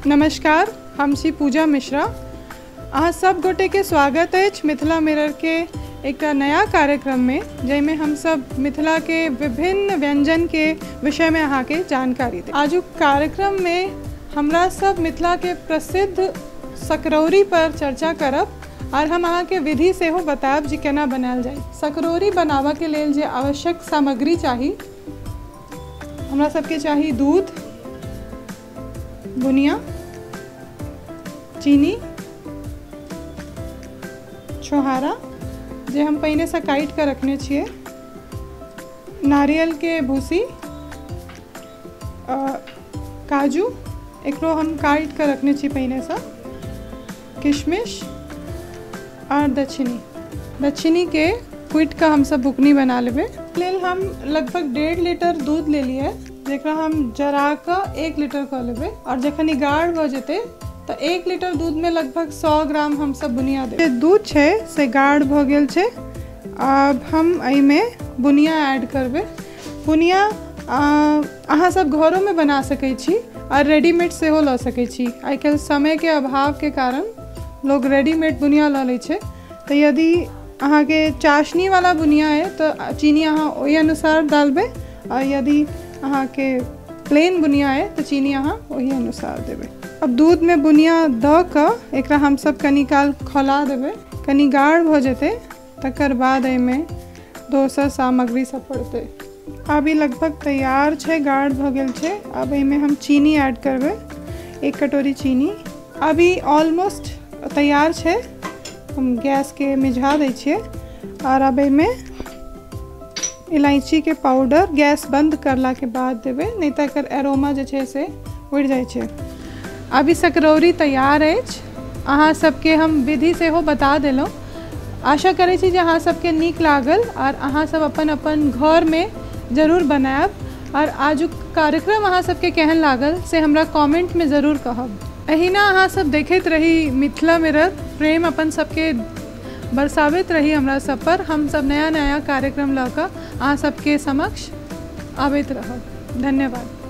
नमस्कार, हम छी पूजा मिश्रा। अहाँ सब गोटे के स्वागत है मिथिला मिरर के एक नया कार्यक्रम में, जैमें हम सब मिथिला के विभिन्न व्यंजन के विषय में अहाँ के जानकारी दे। आजुक कार्यक्रम में हमरा सब मिथिला के प्रसिद्ध सकरौरी पर चर्चा करब और हम अहाँ के विधि से हो बताब जी केना बनायल जाए। सकरौरी बनावा के लेल जे आवश्यक सामग्री चाहिए, हमरा सबके चाहिए दूध, बुनिया, चीनी, छोहारा जे हम पहले से काट कर रखने छिए, नारियल के भूसी, काजू एकरो हम काट कर रखने छी पहले से, किशमिश और दक्षिणी के कुट का हम सब बुकनी बना लेबे। लेल हम लगभग 1.5 लीटर दूध ले लिए, जेकरा हम जरा का 1 लीटर कर लेबे और जखन गाढ़ हो जेते तो 1 लीटर दूध में लगभग 100 ग्राम हम सब बुनिया देबे। दूध छे से गाढ़ भ गेल छे, अब हम एहि में बुनिया ऐड करबे। बुनिया अहाँ सब घरों में बना सकै छी और रेडीमेड से हो ल सकै छी। आजकल समय के अभाव के कारण लोग रेडीमेड बुनिया ल लै छे। तो यदि अहाँ के चाशनी वाला बुनिया है तो चीनी अहाँ ओहि अनुसार डालबे, और यदि अहाँ के प्लेन बुनिया है तो चीनी अहाँ वही अनुसार देबे। अब दूध में बुनिया द क एकरा हम सब कनी काल खौला देबे। कनी गाढ़ हो जेते तकर बाद एमे दोसर सामग्री सब पड़ते। अभी लगभग तैयार छे, गाढ़ भ गेल छे। अब एमे हम चीनी ऐड करबे, 1 कटोरी चीनी। अभी ऑलमोस्ट तैयार छे, हम गैस के मिझा दै छिए। और अब एमे इलायची के पाउडर गैस बंद करला के बाद देबे, नहीं तो एकर एरोमा जे छे से उड़ जाए छे। अभी सकरौरी तैयार अछि, अहाँ सबके हम विधि से हो बता देलहुँ। आशा करै छी जे अहाँ सबके नीक लागल और अहाँ सब अपन अपन घर में जरूर बनायब। और आजुक कार्यक्रम अहाँ सबके केहन लागल से हमरा कमेंट में जरूर कहब। एहिना अहाँ सब देखैत रही मिथिला मिरर, प्रेम अपन सबके बरसावैत रही हमरा सब पर। हम सब नया नया कार्यक्रम लऽ कऽ अहाँ सबके समक्ष आबैत रहब। धन्यवाद।